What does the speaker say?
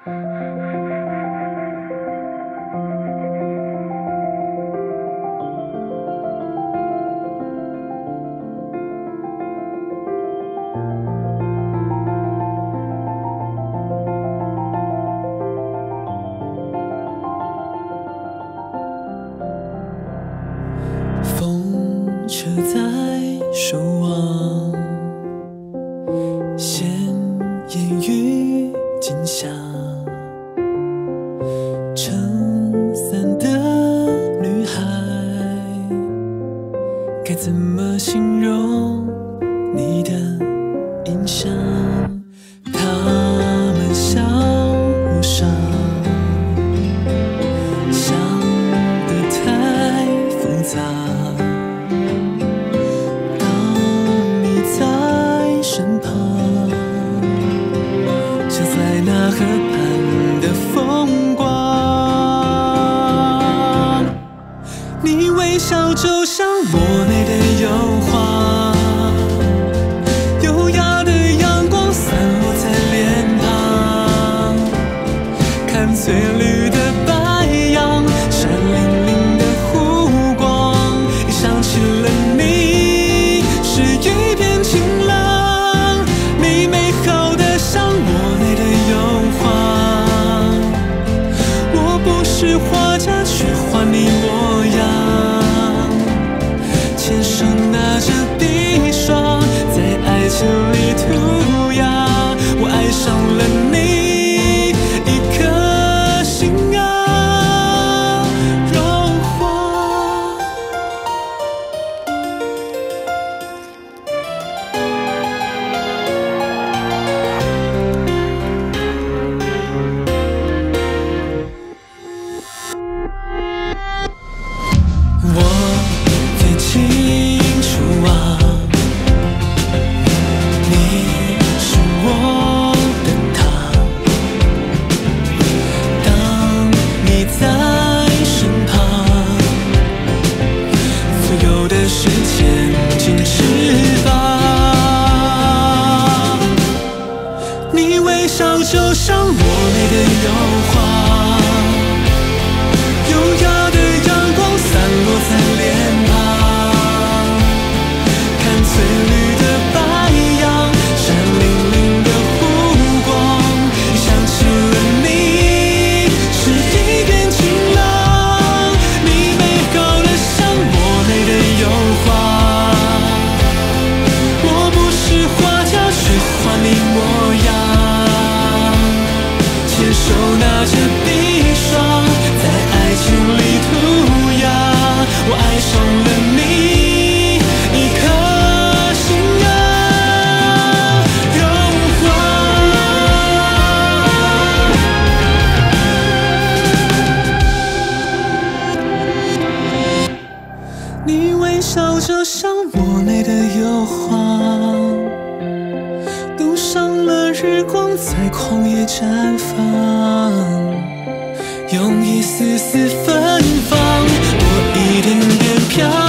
车在守望，闲言语惊吓，撑伞的女孩，该怎么形容你的印象？他们笑我傻，想得太复杂。河畔的风光，你微笑就像莫内的油画，优雅的阳光散落在脸庞，看翠绿的白杨，闪灵灵的湖光，一想起了你，是一片晴朗，你美好的像莫内的油画。是画家，却画你模样，牵手拿着笔刷，在爱情里涂鸦。我爱上了你，一颗心啊融化。我最清楚啊，你是我的他。当你在身旁，所有的事牵紧翅膀。你微笑就像莫内的油画。落在脸庞，看翠绿的白杨，闪灵灵的湖光，一想起了你，是一片晴朗，你美好的像莫内的油画。我不是画家，却画你模样，牵手拿着笔刷，在爱情里涂鸦。我爱上了你，一颗心啊融化。你微笑就像莫内的油画，镀上了日光，在旷野绽放，用一丝丝芬芳，我一点点飘。